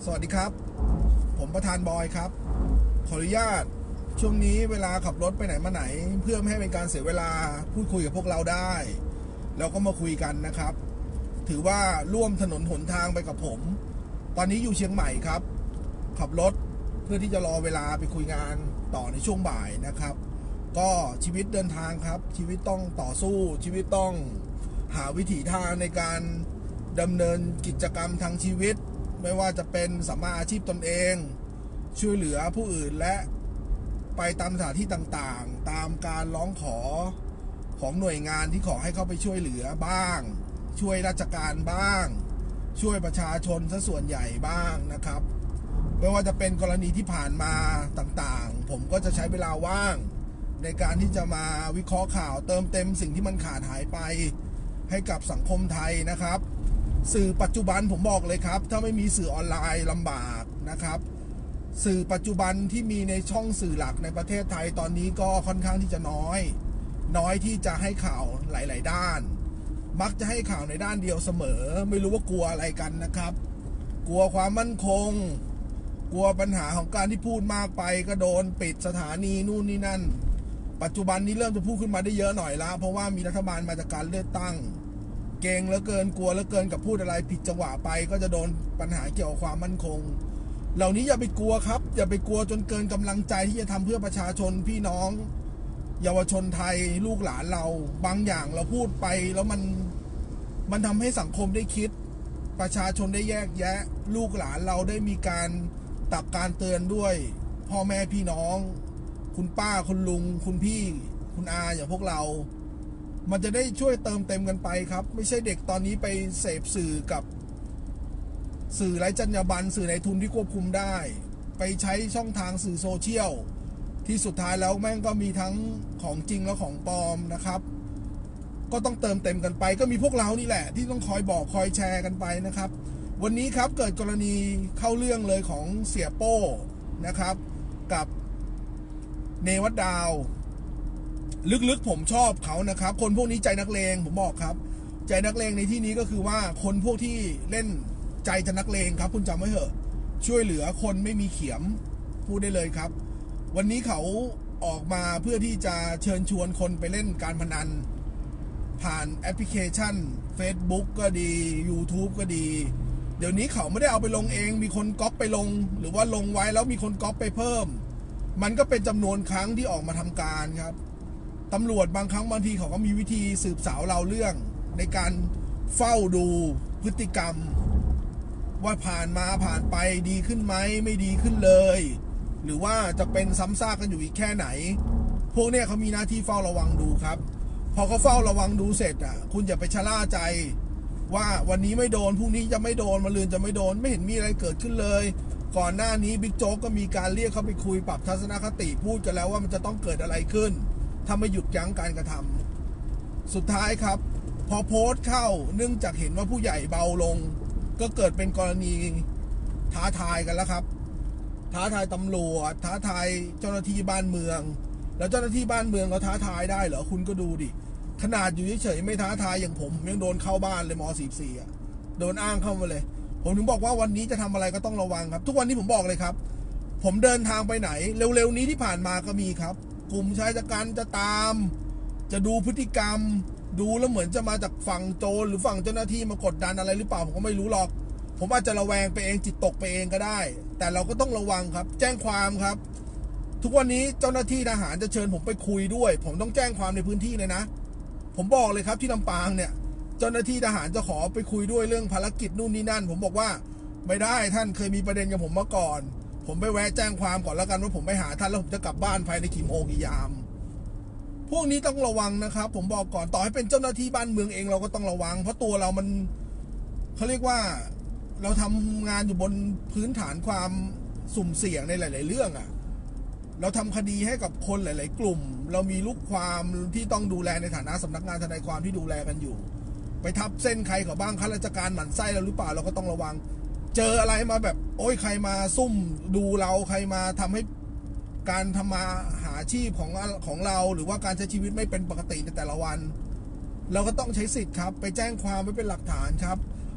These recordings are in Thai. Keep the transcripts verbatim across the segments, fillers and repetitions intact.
สวัสดีครับผมประธานบอยครับขออนุญาตช่วงนี้เวลาขับรถไปไหนมาไหนเพื่อไม่ให้เป็นการเสียเวลาพูดคุยกับพวกเราได้แล้วก็มาคุยกันนะครับถือว่าร่วมถนนหนทางไปกับผมตอนนี้อยู่เชียงใหม่ครับขับรถเพื่อที่จะรอเวลาไปคุยงานต่อในช่วงบ่ายนะครับก็ชีวิตเดินทางครับชีวิตต้องต่อสู้ชีวิตต้องหาวิถีทางในการดำเนินกิจกรรมทางชีวิตไม่ว่าจะเป็นสัมมาอาชีพตนเองช่วยเหลือผู้อื่นและไปตามสถานที่ต่างๆตามการร้องขอของหน่วยงานที่ขอให้เข้าไปช่วยเหลือบ้างช่วยราชการบ้างช่วยประชาชนซะส่วนใหญ่บ้างนะครับไม่ว่าจะเป็นกรณีที่ผ่านมาต่างๆผมก็จะใช้เวลาว่างในการที่จะมาวิเคราะห์ข่าวเติมเต็มสิ่งที่มันขาดหายไปให้กับสังคมไทยนะครับสื่อปัจจุบันผมบอกเลยครับถ้าไม่มีสื่อออนไลน์ลำบากนะครับสื่อปัจจุบันที่มีในช่องสื่อหลักในประเทศไทยตอนนี้ก็ค่อนข้างที่จะน้อยน้อยที่จะให้ข่าวหลายๆด้านมักจะให้ข่าวในด้านเดียวเสมอไม่รู้ว่ากลัวอะไรกันนะครับกลัวความมั่นคงกลัวปัญหาของการที่พูดมากไปก็โดนปิดสถานีนู่นนี่นั่นปัจจุบันนี้เริ่มจะพูดขึ้นมาได้เยอะหน่อยแล้วเพราะว่ามีรัฐบาลมาจากการเลือกตั้งเก่งเหลือเกินกลัวเหลือเกินกับพูดอะไรผิดจังหวะไปก็จะโดนปัญหาเกี่ยวกับความมั่นคงเหล่านี้อย่าไปกลัวครับอย่าไปกลัวจนเกินกำลังใจที่จะทำเพื่อประชาชนพี่น้องเยาวชนไทยลูกหลานเราบางอย่างเราพูดไปแล้วมันมันทำให้สังคมได้คิดประชาชนได้แยกแยะลูกหลานเราได้มีการตักการเตือนด้วยพ่อแม่พี่น้องคุณป้าคุณลุงคุณพี่คุณอาอย่างพวกเรามันจะได้ช่วยเติมเต็มกันไปครับไม่ใช่เด็กตอนนี้ไปเสพสื่อกับสื่อไร้จรรยาบรรณสื่อในทุนที่ควบคุมได้ไปใช้ช่องทางสื่อโซเชียลที่สุดท้ายแล้วแม่งก็มีทั้งของจริงและของปลอมนะครับก็ต้องเติมเต็มกันไปก็มีพวกเรานี่แหละที่ต้องคอยบอกคอยแชร์กันไปนะครับวันนี้ครับเกิดกรณีเข้าเรื่องเลยของเสียโป้นะครับกับเนวัดดาวลึกๆผมชอบเขานะครับคนพวกนี้ใจนักเลงผมบอกครับใจนักเลงในที่นี้ก็คือว่าคนพวกที่เล่นใจจะนักเลงครับคุณจำไว้เถอะช่วยเหลือคนไม่มีเขียมพูดได้เลยครับวันนี้เขาออกมาเพื่อที่จะเชิญชวนคนไปเล่นการพนันผ่านแอปพลิเคชัน Facebook ก็ดี YouTube ก็ดีเดี๋ยวนี้เขาไม่ได้เอาไปลงเองมีคนก๊อปไปลงหรือว่าลงไว้แล้วมีคนก๊อปไปเพิ่มมันก็เป็นจำนวนครั้งที่ออกมาทำการครับตำรวจบางครั้งบางทีเขาก็มีวิธีสืบสาวเราเรื่องในการเฝ้าดูพฤติกรรมว่าผ่านมาผ่านไปดีขึ้นไหมไม่ดีขึ้นเลยหรือว่าจะเป็นซ้ำซากกันอยู่อีกแค่ไหนพวกเนี้ยเขามีหน้าที่เฝ้าระวังดูครับพอเขาเฝ้าระวังดูเสร็จอ่ะคุณอย่าไปชะล่าใจว่าวันนี้ไม่โดนพรุ่งนี้จะไม่โดนมะรืนจะไม่โดนไม่เห็นมีอะไรเกิดขึ้นเลยก่อนหน้านี้บิ๊กโจ๊กก็มีการเรียกเขาไปคุยปรับทัศนคติพูดกันแล้วว่ามันจะต้องเกิดอะไรขึ้นถ้าไม่หยุดยั้งการกระทำสุดท้ายครับพอโพสต์เข้าเนื่องจากเห็นว่าผู้ใหญ่เบาลงก็เกิดเป็นกรณีท้าทายกันแล้วครับท้าทายตำรวจท้าทายเจ้าหน้าที่บ้านเมืองแล้วเจ้าหน้าที่บ้านเมืองเขาท้าทายได้เหรอคุณก็ดูดิขนาดอยู่เฉยๆไม่ท้าทายอย่างผมยังโดนเข้าบ้านเลยมอสี่สี่อ่ะโดนอ้างเข้ามาเลยผมถึงบอกว่าวันนี้จะทำอะไรก็ต้องระวังครับทุกวันนี้ผมบอกเลยครับผมเดินทางไปไหนเร็วๆนี้ที่ผ่านมาก็มีครับกลุ่มชายชะกันจะตามจะดูพฤติกรรมดูแล้วเหมือนจะมาจากฝั่งโจรหรือฝั่งเจ้าหน้าที่มากดดันอะไรหรือเปล่าผมก็ไม่รู้หรอกผมอาจจะระแวงไปเองจิตตกไปเองก็ได้แต่เราก็ต้องระวังครับแจ้งความครับทุกวันนี้เจ้าหน้าที่ทหารจะเชิญผมไปคุยด้วยผมต้องแจ้งความในพื้นที่เลยนะผมบอกเลยครับที่ลำปางเนี่ยเจ้าหน้าที่ทหารจะขอไปคุยด้วยเรื่องภารกิจนู่นนี่นั่นผมบอกว่าไม่ได้ท่านเคยมีประเด็นกับผมมาก่อนผมไปแวะแจ้งความก่อนแล้วกันว่าผมไปหาท่านแล้วผมจะกลับบ้านภายในกี่โมงกี่ยามพวกนี้ต้องระวังนะครับผมบอกก่อนต่อให้เป็นเจ้าหน้าที่บ้านเมืองเองเราก็ต้องระวังเพราะตัวเรามันเขาเรียกว่าเราทำงานอยู่บนพื้นฐานความสุ่มเสี่ยงในหลายๆเรื่องอ่ะเราทำคดีให้กับคนหลายๆกลุ่มเรามีลูกความที่ต้องดูแลในฐานะสำนักงานทนายความที่ดูแลกันอยู่ไปทับเส้นใครเขาบ้างข้าราชการหมั่นไส้เราหรือเปล่าเราก็ต้องระวังเจออะไรมาแบบโอ้ยใครมาซุ่มดูเราใครมาทำให้การทำมาหาอาชีพของของเราหรือว่าการใช้ชีวิตไม่เป็นปกติในแต่ละวันเราก็ต้องใช้สิทธิ์ครับไปแจ้งความไว้เป็นหลักฐานครับ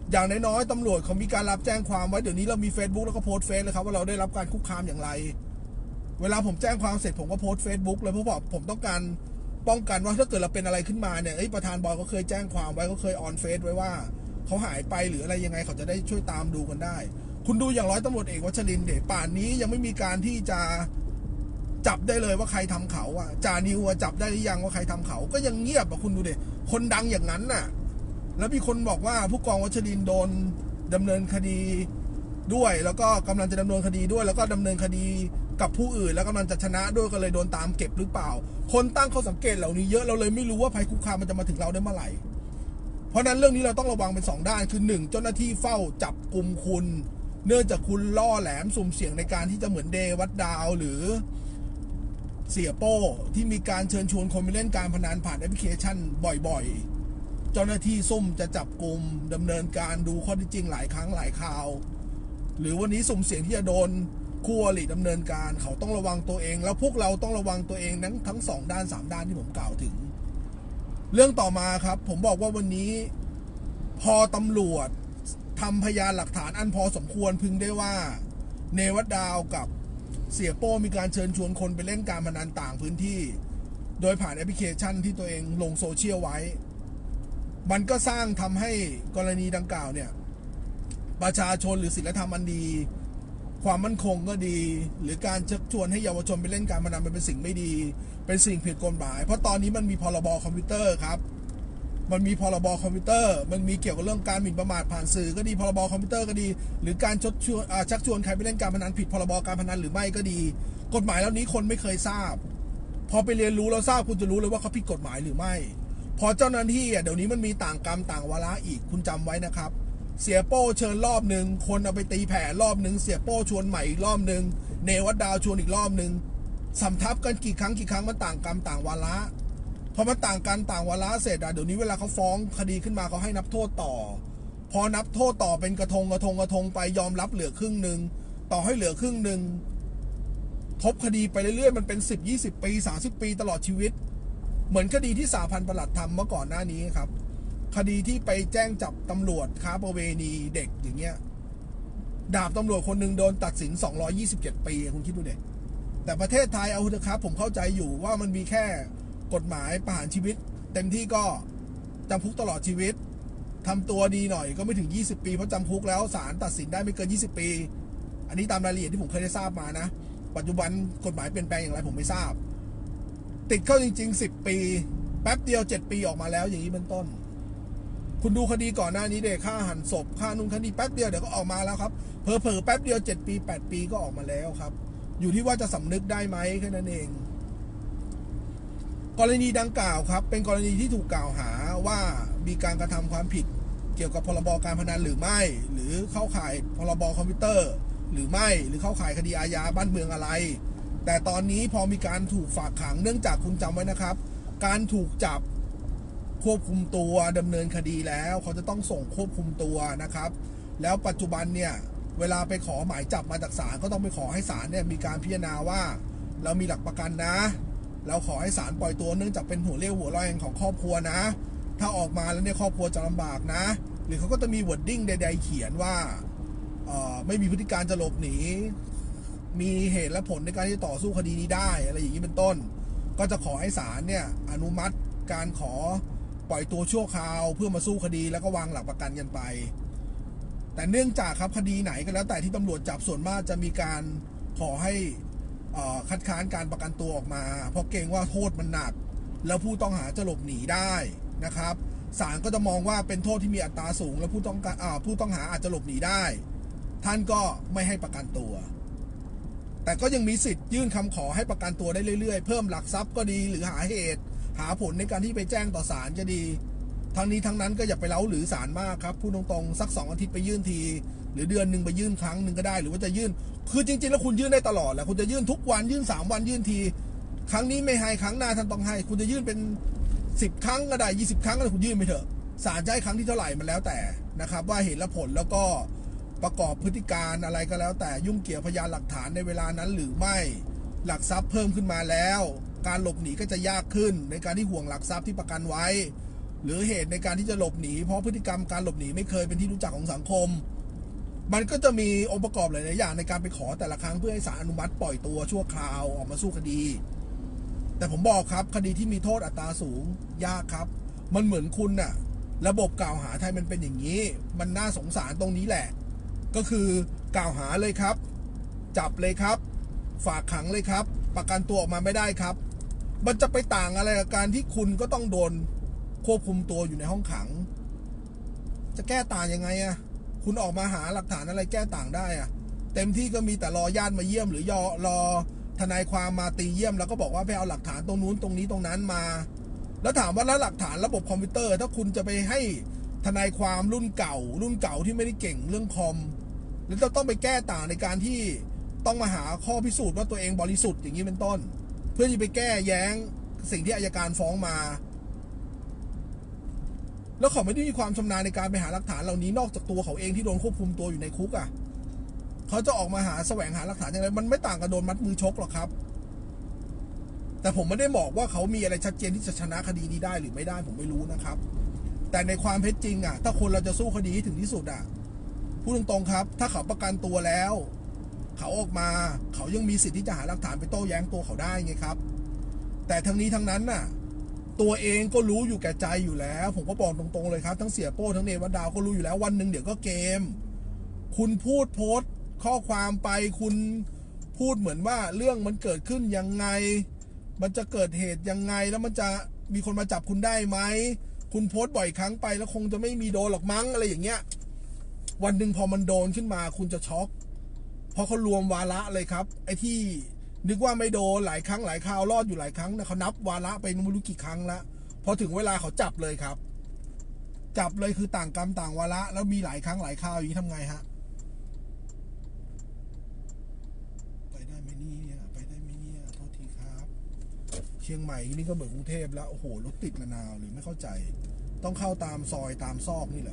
อย่างน้อยๆตำรวจเขามีการรับแจ้งความไว้เดี๋ยวนี้เรามี Facebook แล้วก็โพสต์เฟซเลยครับว่าเราได้รับการคุกคามอย่างไรเวลาผมแจ้งความเสร็จผมก็โพสต์ Facebook เลยเพราะว่าผมต้องการป้องกันว่าถ้าเกิดเราเป็นอะไรขึ้นมาเนี่ยประธานบอยก็เคยแจ้งความไว้ก็เคยออนเฟซไว้ว่าเขาหายไปหรืออะไรยังไงเขาจะได้ช่วยตามดูกันได้คุณดูอย่างร้อยตำรวจเอกวัชรินทร์เดชป่านนี้ยังไม่มีการที่จะจับได้เลยว่าใครทำเขาอ่ะจานิวจับได้หรือยังว่าใครทำเขาก็ยังเงียบอ่ะคุณดูเดชคนดังอย่างนั้นน่ะแล้วมีคนบอกว่าผู้กองวัชรินทร์โดนดำเนินคดีด้วยแล้วก็กำลังจะดำเนินคดีด้วยแล้วก็ดำเนินคดีกับผู้อื่นแล้วกำลังจะชนะด้วยก็เลยโดนตามเก็บหรือเปล่าคนตั้งข้อสังเกตเหล่านี้เยอะเราเลยไม่รู้ว่าภัยคุกคามมันจะมาถึงเราได้เมื่อไหร่เพราะนั้นเรื่องนี้เราต้องระวังเป็นสองด้านคือหนึ่งเจ้าหน้าที่เฝ้าจับกลุ่มคุณเนื่องจากคุณล่อแหลมสุ่มเสี่ยงในการที่จะเหมือนเดวัดดาวหรือเสียโป้ที่มีการเชิญชวนคนไปเล่นการพนันผ่านแอปพลิเคชันบ่อยๆเจ้าหน้าที่ซุ่มจะจับกลุ่มดำเนินการดูข้อเท็จจริงหลายครั้งหลายคราวหรือวันนี้สุ่มเสี่ยงที่จะโดนคู่อริดำเนินการเขาต้องระวังตัวเองแล้วพวกเราต้องระวังตัวเองทั้งทั้งสองด้านสามด้านที่ผมกล่าวถึงเรื่องต่อมาครับผมบอกว่าวันนี้พอตำรวจทำพยานหลักฐานอันพอสมควรพึงได้ว่าเนวัดดาวกับเสียโป้มีการเชิญชวนคนไปเล่นการพนันต่างพื้นที่โดยผ่านแอปพลิเคชันที่ตัวเองลงโซเชียลไว้มันก็สร้างทำให้กรณีดังกล่าวเนี่ยประชาชนหรือศีลธรรมอันดีความมั่นคงก็ดีหรือการชักชวนให้เยาวชนไปเล่นการพนันมันเป็นสิ่งไม่ดีเป็นสิ่งผิดกฎหมายเพราะตอนนี้มันมีพรบคอมพิวเตอร์ครับมันมีพรบคอมพิวเตอร์มันมีเกี่ยวกับเรื่องการหมิ่นประมาทผ่านสื่อก็ดีพรบคอมพิวเตอร์ก็ดีหรือการชักชวนชักชวนใครไปเล่นการพนันผิดพรบการพนันหรือไม่ก็ดีกฎหมายเหล่านี้คนไม่เคยทราบพอไปเรียนรู้แล้วทราบคุณจะรู้เลยว่าเขาผิดกฎหมายหรือไม่พอเจ้าหน้าที่เดี๋ยวนี้มันมีต่างกรรมต่างวาระอีกคุณจำไว้นะครับเสียโป้เชิญรอบหนึ่งคนเอาไปตีแผ่รอบหนึ่งเสียโป้ชวนใหม่อีกรอบหนึ่งเนวัดดาวชวนอีกรอบหนึ่งสำทับกันกี่ครั้งกี่ครั้งมันต่างกรรมต่างวาระพอมันต่างกันต่างวาระเสร็จอะเดี๋ยวนี้เวลาเขาฟ้องคดีขึ้นมาเขาให้นับโทษต่อพอนับโทษต่อเป็นกระทงกระทงกระทงไปยอมรับเหลือครึ่งหนึ่งต่อให้เหลือครึ่งหนึ่งทบคดีไปเรื่อยๆมันเป็นสิบยี่สิบปีสามสิบปีตลอดชีวิตเหมือนคดีที่สาพันธ์ปลัดทำเมื่อก่อนหน้านี้ครับคดีที่ไปแจ้งจับตำรวจค้าประเวณีเด็กอย่างเงี้ยดาบตำรวจคนหนึ่งโดนตัดสินสองร้อยยี่สิบเจ็ดปีคุณคิดดูเด็กแต่ประเทศไทยเอาเถอะครับผมเข้าใจอยู่ว่ามันมีแค่กฎหมายประหารชีวิตเต็มที่ก็จำคุกตลอดชีวิตทำตัวดีหน่อยก็ไม่ถึงยี่สิบปีเพราะจำคุกแล้วศาลตัดสินได้ไม่เกินยี่สิบปีอันนี้ตามรายละเอียดที่ผมเคยได้ทราบมานะปัจจุบันกฎหมายเปลี่ยนแปลงอย่างไรผมไม่ทราบติดเข้าจริงๆสิบปีแป๊บเดียวเจ็ดปีออกมาแล้วอย่างนี้เป็นต้นคุณดูคดีก่อนหน้านี้เด็กฆ่าหันศพฆ่านุ่งคดีแป๊บเดียวเดี๋ยวก็ออกมาแล้วครับเผลอๆแป๊บเดียวเจ็ดปีแปดปีก็ออกมาแล้วครับอยู่ที่ว่าจะสำนึกได้ไหมแค่นั้นเองกรณีดังกล่าวครับเป็นกรณีที่ถูกกล่าวหาว่ามีการกระทำความผิดเกี่ยวกับพรบการพนันหรือไม่หรือเข้าข่ายพรบคอมพิวเตอร์หรือไม่หรือเข้าข่ายคดีอาญาบ้านเมืองอะไรแต่ตอนนี้พอมีการถูกฝากขังเนื่องจากคุณจำไว้นะครับการถูกจับควบคุมตัวดำเนินคดีแล้วเขาจะต้องส่งควบคุมตัวนะครับแล้วปัจจุบันเนี่ยเวลาไปขอหมายจับมาจากศาลก็ต้องไปขอให้ศาลเนี่ยมีการพิจารณาว่าเรามีหลักประกันนะเราขอให้ศาลปล่อยตัวเนื่องจากเป็นหัวเรี่ยวหัวแรงของครอบครัวนะถ้าออกมาแล้วเนี่ยครอบครัวจะลำบากนะหรือเขาก็จะมีวอร์ดดิ้งใดๆเขียนว่าไม่มีพฤติการจะหลบหนีมีเหตุและผลในการที่ต่อสู้คดีนี้ได้อะไรอย่างนี้เป็นต้นก็จะขอให้ศาลเนี่ยอนุมัติการขอปล่อยตัวชั่วคราวเพื่อมาสู้คดีแล้วก็วางหลักประกันกันไปแต่เนื่องจากครับคดีไหนก็แล้วแต่ที่ตำรวจจับส่วนมากจะมีการขอให้คัดค้านการประกันตัวออกมาเพราะเกรงว่าโทษมันหนักแล้วผู้ต้องหาจะหลบหนีได้นะครับศาลก็จะมองว่าเป็นโทษที่มีอัตราสูงแล้วผู้ต้องการผู้ต้องหาอาจจะหลบหนีได้ท่านก็ไม่ให้ประกันตัวแต่ก็ยังมีสิทธิ์ยื่นคำขอให้ประกันตัวได้เรื่อยๆเพิ่มหลักทรัพย์ก็ดีหรือหาเหตุหาผลในการที่ไปแจ้งต่อศาลจะดีทั้งนี้ทั้งนั้นก็อย่าไปเล้าหรือศาลมากครับพูดตรงๆสักสองอาทิตย์ไปยื่นทีหรือเดือนหนึ่งไปยื่นครั้งหนึ่งก็ได้หรือว่าจะยื่นคือจริงๆแล้วคุณยื่นได้ตลอดแหละคุณจะยื่นทุกวันยื่นสามวันยื่นทีครั้งนี้ไม่ให้ครั้งหน้าท่านต้องให้คุณจะยื่นเป็นสิบครั้งก็ได้ยี่สิบครั้งก็ได้คุณยื่นไปเถอะศาลจะให้ครั้งที่เท่าไหร่มันแล้วแต่นะครับว่าเหตุและผลแล้วก็ประกอบพฤติการอะไรก็แล้วแต่ยุ่งเกี่ยวพยานหลักฐานในเวลานั้นหรือไม่หลักทรัพย์เพิ่มขึ้นมาแล้วการหลบหนีก็จะยากขึ้นในการที่ห่วงหลักทรัพย์ที่ประกันไว้หรือเหตุในการที่จะหลบหนีเพราะพฤติกรรมการหลบหนีไม่เคยเป็นที่รู้จักของสังคมมันก็จะมีองค์ประกอบหลายๆอย่างในการไปขอแต่ละครั้งเพื่อให้ศาลอนุมัติปล่อยตัวชั่วคราวออกมาสู้คดีแต่ผมบอกครับคดีที่มีโทษอัตราสูงยากครับมันเหมือนคุณน่ะระบบกล่าวหาไทยมันเป็นอย่างนี้มันน่าสงสารตรงนี้แหละก็คือกล่าวหาเลยครับจับเลยครับฝากขังเลยครับประกันตัวออกมาไม่ได้ครับมันจะไปต่างอะไรกับการที่คุณก็ต้องโดนควบคุมตัวอยู่ในห้องขังจะแก้ต่างยังไงอะคุณออกมาหาหลักฐานอะไรแก้ต่างได้อะเต็มที่ก็มีแต่รอญาติมาเยี่ยมหรือยอรอทนายความมาตีเยี่ยมแล้วก็บอกว่าไปเอาหลักฐานตรงนู้นตรงนี้ตรงนั้นมาแล้วถามว่าแล้วหลักฐานระบบคอมพิวเตอร์ถ้าคุณจะไปให้ทนายความรุ่นเก่ารุ่นเก่าที่ไม่ได้เก่งเรื่องคอมแล้วจะต้องไปแก้ต่างในการที่ต้องมาหาข้อพิสูจน์ว่าตัวเองบริสุทธิ์อย่างนี้เป็นต้นเพื่อที่ไปแก้แย้งสิ่งที่อัยการฟ้องมาแล้วเขาไม่ได้มีความชำนาญในการไปหาหลักฐานเหล่านี้นอกจากตัวเขาเองที่โดนควบคุมตัวอยู่ในคุกอ่ะเขาจะออกมาหาแสวงหาหลักฐานอย่างไรมันไม่ต่างกับโดนมัดมือชกหรอกครับแต่ผมไม่ได้บอกว่าเขามีอะไรชัดเจนที่จะชนะคดีนี้ได้หรือไม่ได้ผมไม่รู้นะครับแต่ในความเท็จจริงอ่ะถ้าคนเราจะสู้คดีให้ถึงที่สุดอ่ะพูดตรงๆครับถ้าเขาประกันตัวแล้วเขาออกมาเขายังมีสิทธิ์ที่จะหาหลักฐานไปโต้แย้งตัวเขาได้ไงครับแต่ทั้งนี้ทั้งนั้นน่ะตัวเองก็รู้อยู่แก่ใจอยู่แล้วผมก็บอกตรงๆเลยครับทั้งเสียโป้ทั้งเนวัดดาวก็รู้อยู่แล้ววันหนึ่งเดี๋ยวก็เกมคุณพูดโพสต์ข้อความไปคุณพูดเหมือนว่าเรื่องมันเกิดขึ้นยังไงมันจะเกิดเหตุยังไงแล้วมันจะมีคนมาจับคุณได้ไหมคุณโพสต์บ่อยครั้งไปแล้วคงจะไม่มีโดนหรอกมั้งอะไรอย่างเงี้ยวันหนึ่งพอมันโดนขึ้นมาคุณจะช็อกเพราะเขารวมวาระเลยครับไอ้ที่นึกว่าไม่โดนหลายครั้งหลายคราวรอดอยู่หลายครั้งนะเขานับวาระไปไม่รู้กี่ครั้งแล้วพอถึงเวลาเขาจับเลยครับจับเลยคือต่างกรรมต่างวาระแล้วมีหลายครั้งหลายคราวอย่างนี้ทำไงฮะไปได้ไหมเนี่ยไปได้ไหมเนี่ยโทษทีครับเชียงใหม่นี่ก็เหมือนกรุงเทพแล้วโอ้โหรถติดระนาวหรือไม่เข้าใจต้องเข้าตามซอยตามซอกนี่แหละ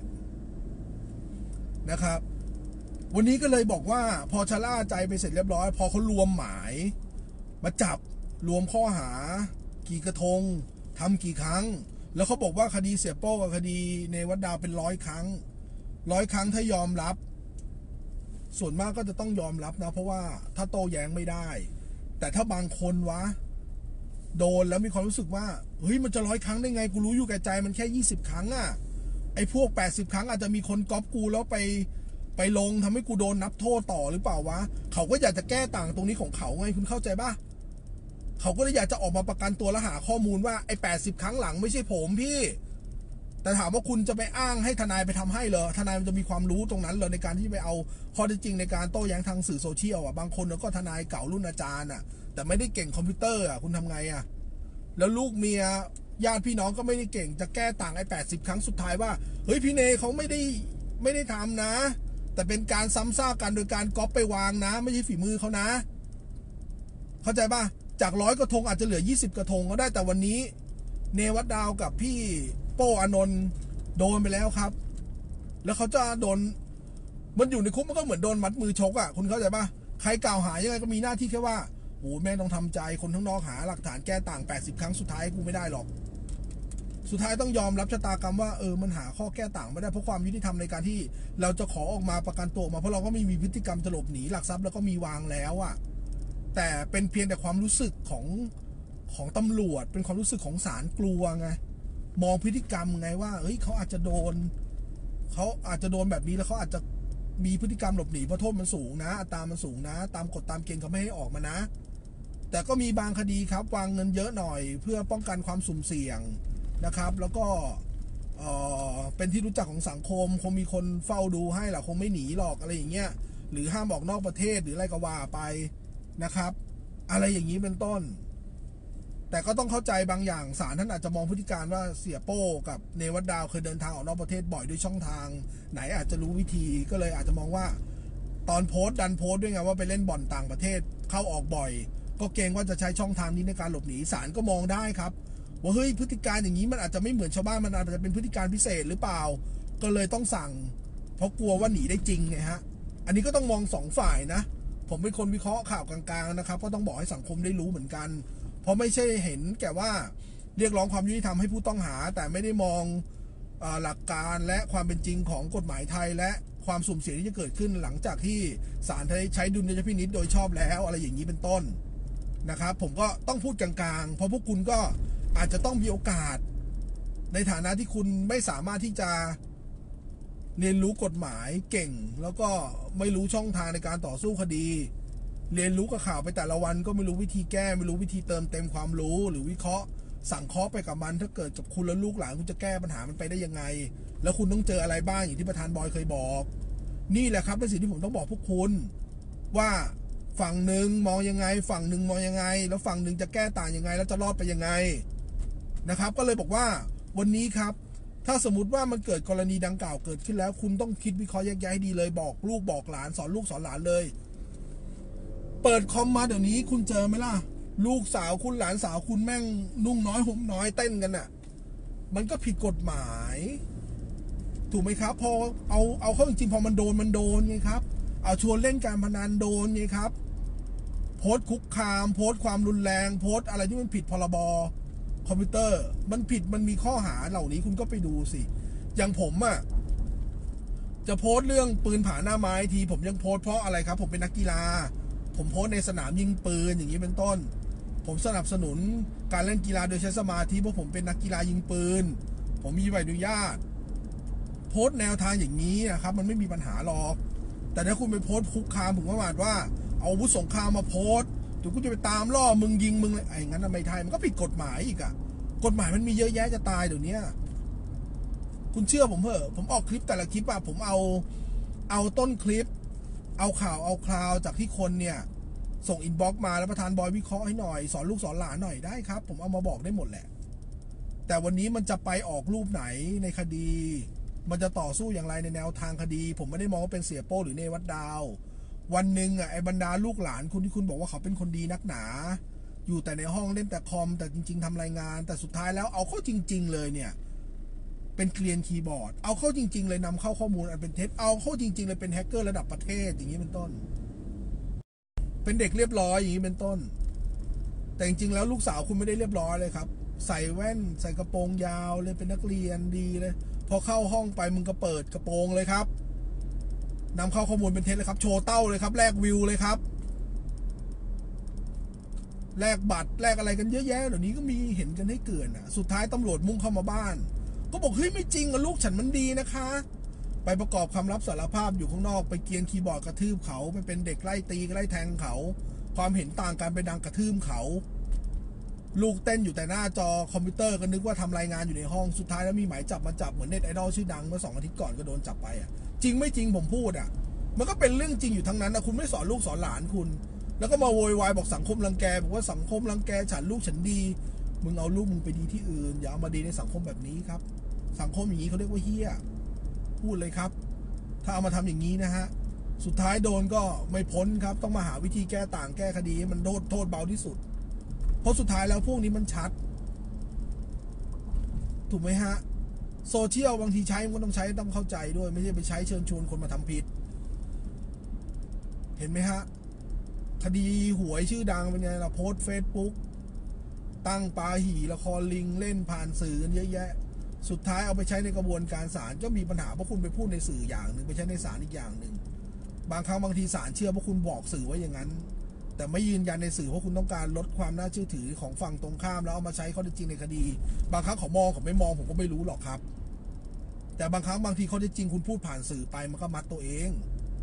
นะครับวันนี้ก็เลยบอกว่าพอชะล่าใจไปเสร็จเรียบร้อยพอเขารวมหมายมาจับรวมข้อหากี่กระทงทำกี่ครั้งแล้วเขาบอกว่าคดีเสียโป้กับคดีเนวัดดาวเป็นร้อยครั้งร้อยครั้งถ้ายอมรับส่วนมากก็จะต้องยอมรับนะเพราะว่าถ้าโต้แย้งไม่ได้แต่ถ้าบางคนวะโดนแล้วมีความรู้สึกว่าเฮ้ยมันจะร้อยครั้งได้ไงกูรู้อยู่แก่ใจมันแค่ยี่สิบครั้งอะไอ้พวกแปดสิบครั้งอาจจะมีคนก๊อปกูแล้วไปไปลงทำให้กูโดนนับโทษต่อหรือเปล่าวะเขาก็อยากจะแก้ต่างตรงนี้ของเขาไงคุณเข้าใจป่ะเขาก็เลยอยากจะออกมาประกันตัวและหาข้อมูลว่าไอ้แปดสิบครั้งหลังไม่ใช่ผมพี่แต่ถามว่าคุณจะไปอ้างให้ทนายไปทำให้เหรอทนายมันจะมีความรู้ตรงนั้นเหรอในการที่ไปเอาข้อเท็จจริงในการโต้แย้งทางสื่อโซเชียลอ่ะบางคนก็ทนายเก่ารุ่นอาจารย์อ่ะแต่ไม่ได้เก่งคอมพิวเตอร์อ่ะคุณทำไงอ่ะแล้วลูกเมียญาติพี่น้องก็ไม่ได้เก่งจะแก้ต่างไอ้แปดสิบครั้งสุดท้ายว่าเฮ้ยพี่เนเขาไม่ได้ไม่ได้ทำนะแต่เป็นการซ้ำซากกันโดยการก๊อปไปวางนะไม่ใช่ฝีมือเขานะเข้าใจป่ะจากร้อยกระทงอาจจะเหลือยี่สิบกระทงก็ได้แต่วันนี้เนวัดดาวกับพี่โป้อานนท์โดนไปแล้วครับแล้วเขาจะโดนมันอยู่ในคุกมันก็เหมือนโดนมัดมือชกอ่ะคุณเข้าใจป่ะใครกล่าวหายังไงก็มีหน้าที่แค่ว่าโอ้แม่ต้องทำใจคนข้างนอกหาหลักฐานแก้ต่างแปดสิบครั้งสุดท้ายกูไม่ได้หรอกสุดท้ายต้องยอมรับชะตากรรมว่าเออมันหาข้อแก้ต่างไม่ได้เพราะความยุติธรรมในการที่เราจะขอออกมาประกันตัวออกมาเพราะเราก็ไม่มีพฤติกรรมจะหลบหนีหลักทรัพย์แล้วก็มีวางแล้วอ่ะแต่เป็นเพียงแต่ความรู้สึกของของตำรวจเป็นความรู้สึกของศาลกลัวไงมองพฤติกรรมไงว่าเฮ้ยเขาอาจจะโดนเขาอาจจะโดนแบบนี้แล้วเขาอาจจะมีพฤติกรรมหลบหนีเพราะโทษมันสูงนะอัตรามันสูงนะตามกฎตามเกณฑ์เขาไม่ให้ออกมานะแต่ก็มีบางคดีครับวางเงินเยอะหน่อยเพื่อป้องกันความสุ่มเสี่ยงนะครับแล้วก็เอ่อเป็นที่รู้จักของสังคมคงมีคนเฝ้าดูให้แหละคงไม่หนีหรอกอะไรอย่างเงี้ยหรือห้ามออกนอกประเทศหรืออะไรก็ว่าไปนะครับอะไรอย่างนี้เป็นต้นแต่ก็ต้องเข้าใจบางอย่างศาลท่านอาจจะมองพฤติการว่าเสียโป้กับเนวัดดาวเคยเดินทางออกนอกประเทศบ่อยด้วยช่องทางไหนอาจจะรู้วิธีก็เลยอาจจะมองว่าตอนโพสต์ดันโพสต์ด้วยไงว่าไปเล่นบ่อนต่างประเทศเข้าออกบ่อยก็เกรงว่าจะใช้ช่องทางนี้ในการหลบหนีศาลก็มองได้ครับว่าเฮ้ยพฤติการอย่างนี้มันอาจจะไม่เหมือนชาวบ้านมันอาจจะเป็นพฤติการพิเศษหรือเปล่าก็เลยต้องสั่งเพราะกลัวว่าหนีได้จริงไงฮะอันนี้ก็ต้องมองสองฝ่ายนะผมเป็นคนวิเคราะห์ข่าวกลางๆนะครับก็ต้องบอกให้สังคมได้รู้เหมือนกันเพราะไม่ใช่เห็นแก่ว่าเรียกร้องความยุติธรรมให้ผู้ต้องหาแต่ไม่ได้มองหลักการและความเป็นจริงของกฎหมายไทยและความสุ่มเสี่ยงที่จะเกิดขึ้นหลังจากที่ศาลใช้ดุลยพินิจโดยชอบแล้วอะไรอย่างนี้เป็นต้นนะครับผมก็ต้องพูดกลางๆเพราะพวกคุณก็อาจจะต้องมีโอกาสในฐานะที่คุณไม่สามารถที่จะเรียนรู้กฎหมายเก่งแล้วก็ไม่รู้ช่องทางในการต่อสู้คดีเรียนรู้กับข่าวไปแต่ละวันก็ไม่รู้วิธีแก้ไม่รู้วิธีเติมเต็มความรู้หรือวิเคราะห์สั่งเคราะห์ไปกับมันถ้าเกิดกับคุณและลูกหลานคุณจะแก้ปัญหามันไปได้ยังไงแล้วคุณต้องเจออะไรบ้างอย่างที่ประธานบอยเคยบอกนี่แหละครับเป็นสิ่งที่ผมต้องบอกพวกคุณว่าฝั่งหนึ่งมองยังไงฝั่งหนึ่งมองยังไงแล้วฝั่งหนึ่งจะแก้ต่างยังไงแล้วจะรอดไปยังไงนะครับก็เลยบอกว่าวันนี้ครับถ้าสมมติว่ามันเกิดกรณีดังกล่าวเกิดขึ้นแล้วคุณต้องคิดวิเคราะห์แยกแยะให้ดีเลยบอกลูกบอกหลานสอนลูกสอนหลานเลยเปิดคอมมาเดี๋ยวนี้คุณเจอไหมล่ะลูกสาวคุณหลานสาวคุณแม่งนุ่งน้อยห่มน้อยเต้นกันน่ะมันก็ผิดกฎหมายถูกไหมครับพอเอาเอาเข้าจริงๆพอมันโดนมันโดนไงครับเอาชวนเล่นการพนันโดนไงครับโพสต์คุกคามโพสต์ความรุนแรงโพสต์อะไรที่มันผิดพรบคอมพิวเตอร์มันผิดมันมีข้อหาเหล่านี้คุณก็ไปดูสิอย่างผมอ่ะจะโพสต์เรื่องปืนผาหน้าไม้ทีผมยังโพสต์เพราะอะไรครับผมเป็นนักกีฬาผมโพสต์ในสนามยิงปืนอย่างนี้เป็นต้นผมสนับสนุนการเล่นกีฬาโดยใช้สมาธิเพราะผมเป็นนักกีฬายิงปืนผมมีใบอนุญาตโพสต์แนวทางอย่างนี้นะครับมันไม่มีปัญหาหรอกแต่ถ้าคุณไปโพสต์คุกคามผมก็หมายว่าเอาอาวุธสงครามมาโพสต์เดี๋ยวกูจะไปตามล่อมึงยิงมึงเลยไอ้งั้นทำไมไทยมันก็ผิดกฎหมายอีกอะกฎหมายมันมีเยอะแยะจะตายเดี๋ยวนี้คุณเชื่อผมเถอะผมออกคลิปแต่ละคลิปอะผมเอาเอาต้นคลิปเอาข่าวเอาคราวจากที่คนเนี่ยส่งอินบ็อกซ์มาแล้วประธานบอยวิเคราะห์ให้หน่อยสอนลูกสอนหลานหน่อยได้ครับผมเอามาบอกได้หมดแหละแต่วันนี้มันจะไปออกรูปไหนในคดีมันจะต่อสู้อย่างไรในแนวทางคดีผมไม่ได้มองว่าเป็นเสียโป้หรือเนวัดดาววันหนึ่งอ่ะไอ้บรรดาลูกหลานคุณที่คุณบอกว่าเขาเป็นคนดีนักหนาอยู่แต่ในห้องเล่นแต่คอมแต่จริงๆทำรายงานแต่สุดท้ายแล้วเอาเข้าจริงๆเลยเนี่ยเป็นเกลียนคีย์บอร์ดเอาเข้าจริงๆเลยนำเข้าข้อมูลอันเป็นเท็จเอาเข้าจริงๆเลยเป็นแฮกเกอร์ระดับประเทศอย่างนี้เป็นต้นเป็นเด็กเรียบร้อยอย่างนี้เป็นต้นแต่จริงๆแล้วลูกสาวคุณไม่ได้เรียบร้อยเลยครับใส่แว่นใส่กระโปรงยาวเลยเป็นนักเรียนดีเลยพอเข้าห้องไปมึงก็เปิดกระโปรงเลยครับนำเข้าข้อมูลเป็นเท็จเลยครับโชว์เต้าเลยครับแลกวิวเลยครับแลกบัตรแลกอะไรกันเยอะแยะเดี๋ยวนี้ก็มีเห็นกันให้เกินอ่ะสุดท้ายตำรวจมุ่งเข้ามาบ้านก็บอกเฮ้ยไม่จริงอ่ะลูกฉันมันดีนะคะไปประกอบคำรับสารภาพอยู่ข้างนอกไปเกียนคีย์บอร์ดกระทืบเขาไปเป็นเด็กไล่ตีไล่แทงเขาความเห็นต่างกันไปดังกระทืบเขาลูกเต้นอยู่แต่หน้าจอคอมพิวเตอร์ก็นึกว่าทำรายงานอยู่ในห้องสุดท้ายแล้วมีหมายจับมาจับเหมือนเน็ตไอดอลชื่อดังเมื่อสองอาทิตย์ก่อนก็โดนจับไปอ่ะจริงไม่จริงผมพูดอ่ะมันก็เป็นเรื่องจริงอยู่ทั้งนั้นนะคุณไม่สอนลูกสอนหลานคุณแล้วก็มาโวยวายบอกสังคมรังแกบอกว่าสังคมรังแกฉันลูกฉันดีมึงเอาลูกมึงไปดีที่อื่นอย่าเอามาดีในสังคมแบบนี้ครับสังคมอย่างนี้เขาเรียกว่าเฮี้ยพูดเลยครับถ้าเอามาทำอย่างนี้นะฮะสุดท้ายโดนก็ไม่พ้นครับต้องมาหาวิธีแก้ต่างแก้คดีมันโทษโทษเบาที่สุดเพราะสุดท้ายแล้วพวกนี้มันชัดถูกไหมฮะโซเชียลบางทีใช้มันก็ต้องใช้ต้องเข้าใจด้วยไม่ใช่ไปใช้เชิญชวนคนมาทำผิดเห็นไหมฮะคดีหวยชื่อดังเป็นไงล่ะโพสต์เฟซบุ๊กตั้งปาหี่ละครลิงเล่นผ่านสื่อกันเยอะแยะสุดท้ายเอาไปใช้ในกระบวนการศาลก็มีปัญหาเพราะคุณไปพูดในสื่ออย่างหนึ่งไปใช้ในศาลอีกอย่างหนึ่งบางครั้งบางทีศาลเชื่อเพราะคุณบอกสื่อว่าอย่างนั้นแต่ไม่ยืนยันในสื่อเพราะคุณต้องการลดความน่าเชื่อถือของฝั่งตรงข้ามแล้วเอามาใช้ข้อเท็จจริงในคดีบางครั้งเขามองเขาไม่มองผมก็ไม่รู้หรอกครับแต่บางครั้งบางทีข้อเท็จจริงคุณพูดผ่านสื่อไปมันก็มัดตัวเอง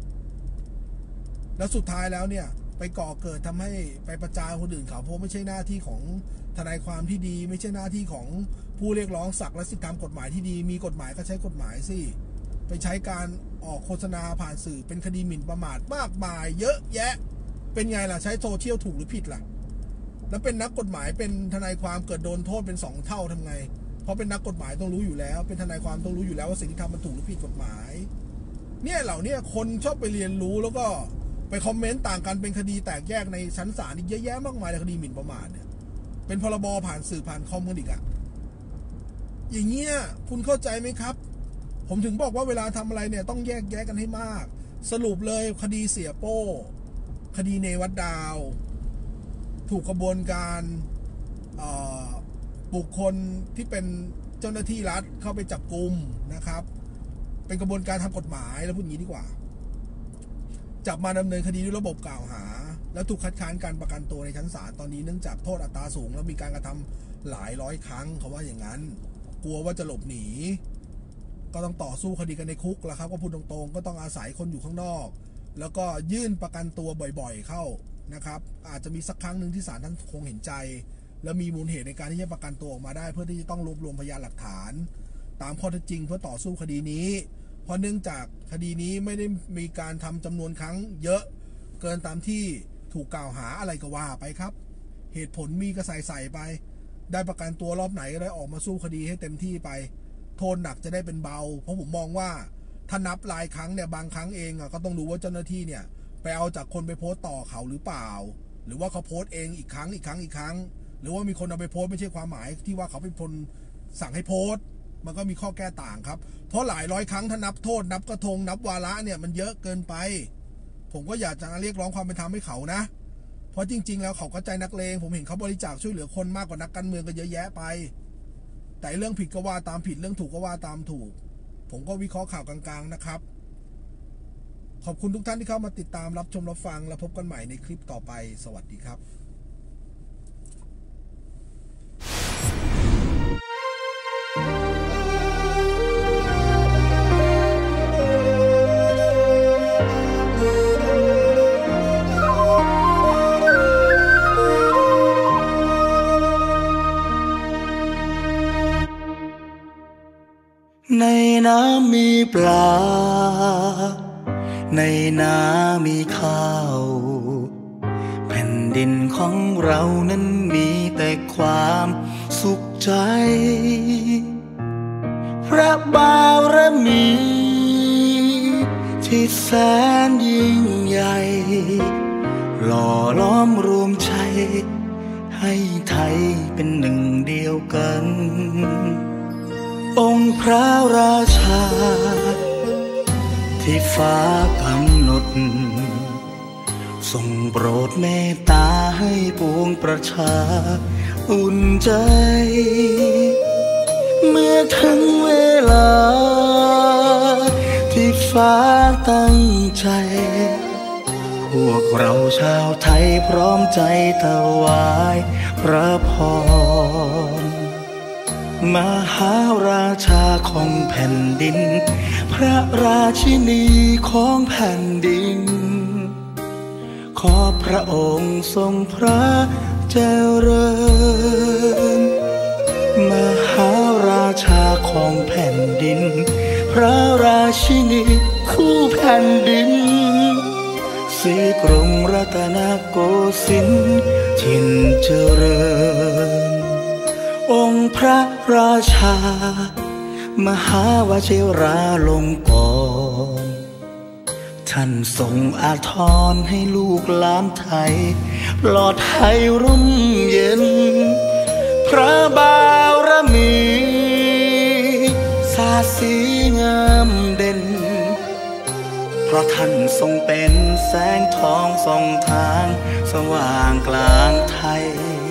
แล้วสุดท้ายแล้วเนี่ยไปก่อเกิดทำให้ไปประจานคนอื่นเขาเพราะไม่ใช่หน้าที่ของทนายความที่ดีไม่ใช่หน้าที่ของผู้เรียกร้องศักดิ์และสิทธิตามกฎหมายที่ดีมีกฎหมายก็ใช้กฎหมายสิไปใช้การออกโฆษณาผ่านสื่อเป็นคดีหมิ่นประมาทมากมายเยอะแยะเป็นไงล่ะใช้โซเชียลถูกหรือผิดล่ะแล้วเป็นนักกฎหมายเป็นทนายความเกิดโดนโทษเป็นสองเท่าทำไงเพราะเป็นนักกฎหมายต้องรู้อยู่แล้วเป็นทนายความต้องรู้อยู่แล้วว่าสิ่งที่ทำมันถูกหรือผิดกฎหมายเนี่ยเหล่านี้คนชอบไปเรียนรู้แล้วก็ไปคอมเมนต์ต่างกันเป็นคดีแตกแยกในชั้นศาลอีกเยอะแยะมากมายในคดีหมิ่นประมาทเนี่ยเป็นพรบผ่านสื่อผ่านคอมกันอีกอะอย่างเงี้ยคุณเข้าใจไหมครับผมถึงบอกว่าเวลาทำอะไรเนี่ยต้องแยกแยะกันให้มากสรุปเลยคดีเสียโป้คดีเนวัดดาวถูกกระบวนการบุคคลที่เป็นเจ้าหน้าที่รัฐเข้าไปจับกุมนะครับเป็นกระบวนการทางกฎหมายแล้วพูดอย่างนี้ดีกว่าจับมาดำเนินคดีด้วยระบบกล่าวหาแล้วถูกคัดค้านการประกันตัวในชั้นศาลตอนนี้เนื่องจากโทษอัตราสูงแล้วมีการกระทำหลายร้อยครั้งเขาว่าอย่างนั้นกลัวว่าจะหลบหนีก็ต้องต่อสู้คดีกันในคุกแล้วครับก็พูดตรงๆก็ต้องอาศัยคนอยู่ข้างนอกแล้วก็ยื่นประกันตัวบ่อยๆเข้านะครับอาจจะมีสักครั้งหนึ่งที่ศาลท่านคงเห็นใจและมีมูลเหตุในการที่จะประกันตัวออกมาได้เพื่อที่จะต้องรวบรวมพยานหลักฐานตามข้อเท็จจริงเพื่อต่อสู้คดีนี้เพราะเนื่องจากคดีนี้ไม่ได้มีการทำจำนวนครั้งเยอะเกินตามที่ถูกกล่าวหาอะไรก็ว่าไปครับเหตุผลมีก็ใส่ใส่ไปได้ประกันตัวรอบไหนก็ได้ออกมาสู้คดีให้เต็มที่ไปโทษหนักจะได้เป็นเบาเพราะผมมองว่าถ้านับรายครั้งเนี่ยบางครั้งเองก็ต้องดูว่าเจ้าหน้าที่เนี่ยไปเอาจากคนไปโพสต์ต่อเขาหรือเปล่าหรือว่าเขาโพสต์เองอีกครั้งอีกครั้งอีกครั้งหรือว่ามีคนเอาไปโพสต์ไม่ใช่ความหมายที่ว่าเขาเป็นคนสั่งให้โพสต์มันก็มีข้อแก้ต่างครับเพราะหลายร้อยครั้งถ้านับโทษนับกระทงนับวาระเนี่ยมันเยอะเกินไปผมก็อยากจะเรียกร้องความเป็นธรรมให้เขานะเพราะจริงๆแล้วเขาก็ใจนักเลงผมเห็นเขาบริจาคช่วยเหลือคนมากกว่านักการเมืองก็เยอะแยะไปแต่เรื่องผิดก็ว่าตามผิดเรื่องถูกก็ว่าตามถูกผมก็วิเคราะห์ข่าวกลางๆนะครับขอบคุณทุกท่านที่เข้ามาติดตามรับชมรับฟังและพบกันใหม่ในคลิปต่อไปสวัสดีครับในน้ำมีปลาในนามีข้าวแผ่นดินของเรานั้นมีแต่ความสุขใจพระบารมีที่แสนยิ่งใหญ่หล่อล้อมรวมใจให้ไทยเป็นหนึ่งเดียวกันองค์พระราชาที่ฟ้ากำหนดทรงโปรดเมตตาให้ปวงประชาอุ่นใจเมื่อถึงเวลาที่ฟ้าตั้งใจพวกเราชาวไทยพร้อมใจถวายพระพรมหาราชาของแผ่นดินพระราชินีของแผ่นดินขอพระองค์ทรงพระเจริญมหาราชาของแผ่นดินพระราชินีคู่แผ่นดินศรีกรุงรัตนโกสินทร์ถิ่นเจริญองค์พระราชามหาวชิราลงกรณ์ท่านทรงอาทรให้ลูกหลานไทยปลอดภัยร่มเย็นพระบารมีสาดสีงามเด่นเพราะท่านทรงเป็นแสงทองส่องทางสว่างกลางไทย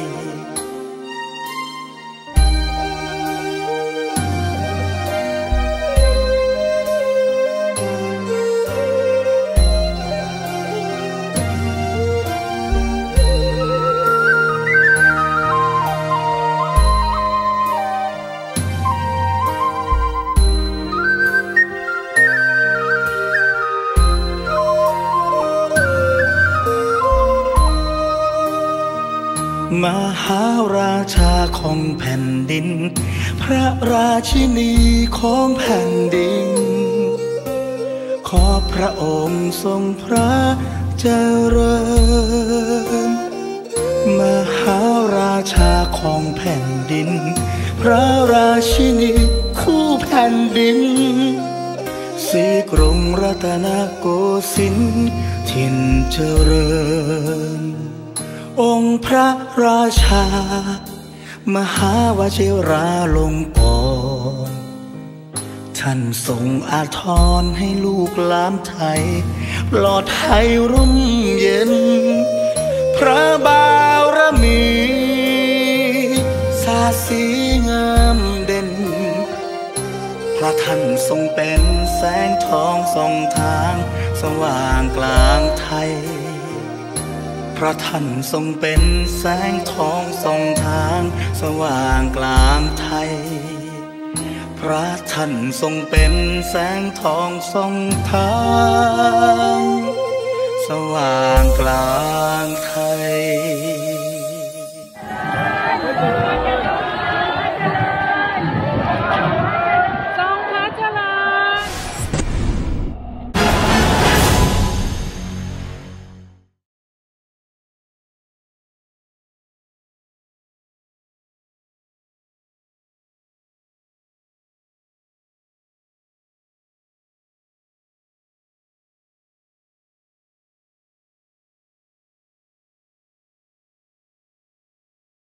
มหาราชาของแผ่นดินพระราชินีของแผ่นดินขอพระองค์ทรงพระเจริญมหาราชาของแผ่นดินพระราชินีคู่แผ่นดินศรีกรุงรัตนโกสินทร์ถิ่นเจริญองค์พระราชามหาวชิราลงกรณ์ท่านทรงอาทรให้ลูกหลานไทยปลอดภัยร่มเย็นพระบารมีสาาสสีงามเด่นพระท่านทรงเป็นแสงทองส่องทางสว่างกลางไทยพระท่านทรงเป็นแสงทองส่องทางสว่างกลางไทยพระท่านทรงเป็นแสงทองส่องทางสว่างกลางไทย